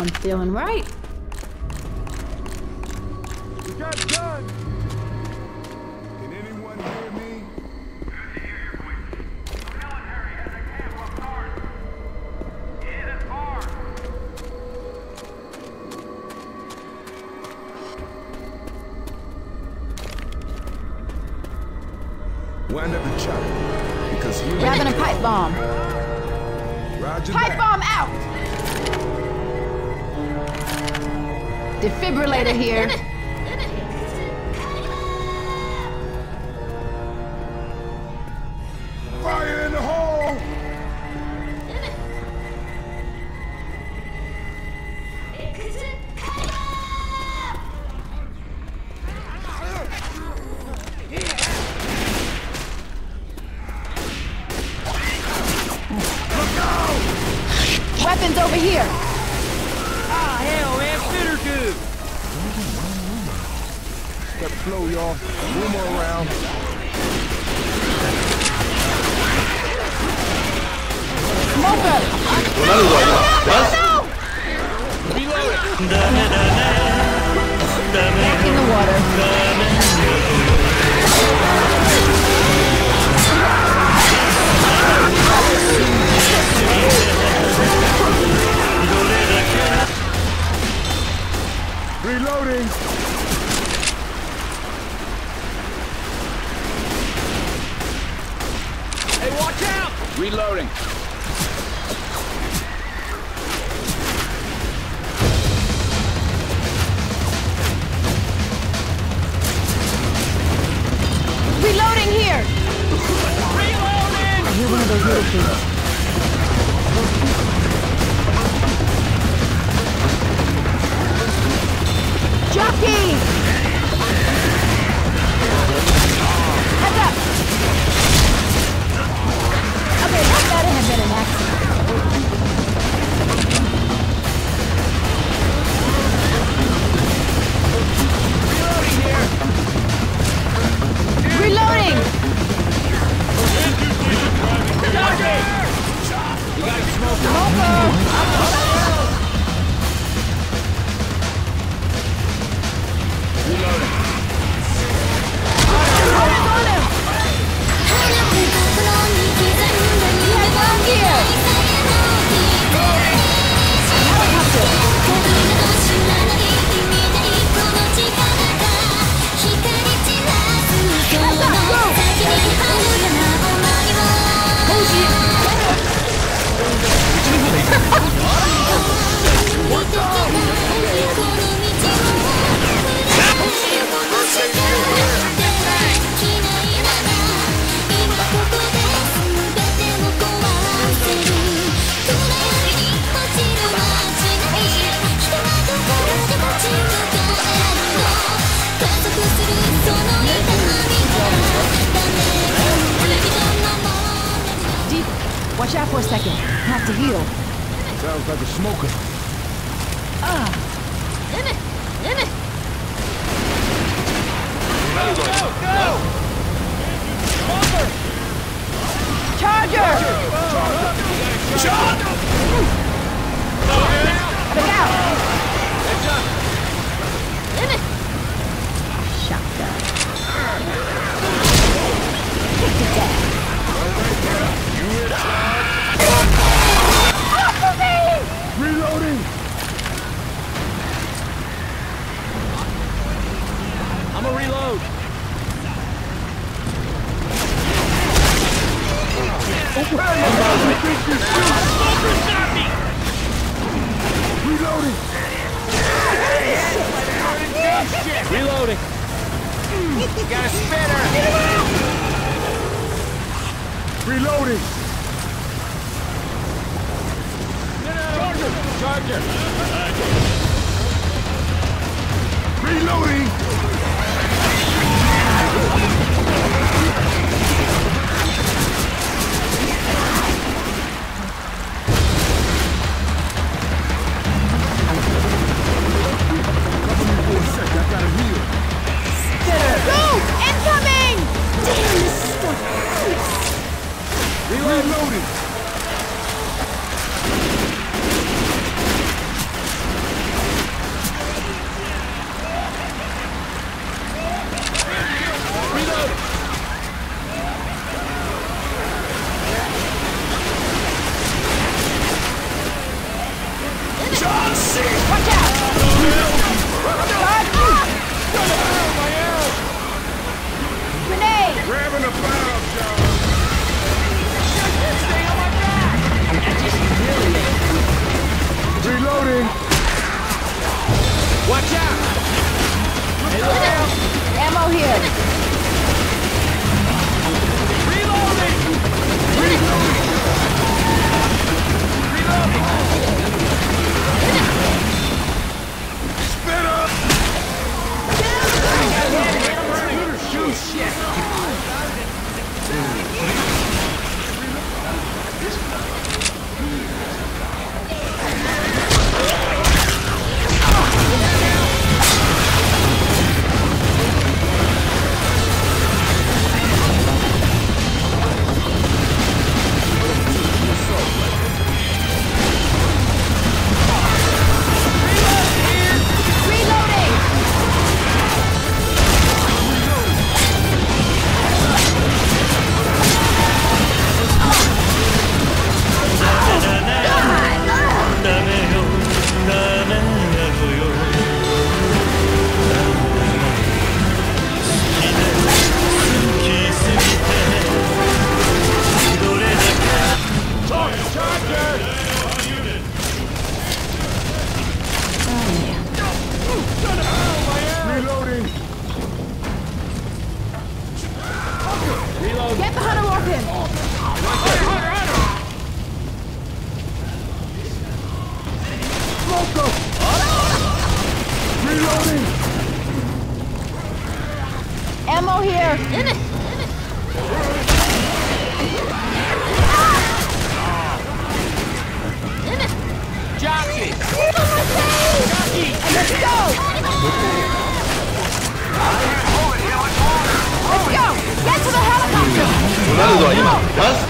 I'm feeling right. We got guns! Can anyone hear me? Good to hear your voices. The military has a camp up north. It isn't far. Wind up the chopper. Because you Grabbing a pipe bomb. Roger Pipe that. bomb out! Defibrillator here. Fire in the hole! Weapons over here. Ah, hell, man, fitter good. Got the flow, y'all. Rumor around. Smoker! Back in the water. Reloading! Hey, watch out! Reloading. Reloading here! Reloading! I hear one of those little things. Jockey! Heads up! Okay, that better have been an accident. Reloading! You got a smoker. Deep. Watch out for a second. Have to heal. Sounds like a smoker. Charger! Look out! Shotgun. Kick to death. Reloading! I'm a reload. Reloading! Reloading. Got a spinner! Reloading! Charger. Reloading! Cover me for a sec, I gotta heal. Go! Incoming! Reloading! なんでドア今？なんす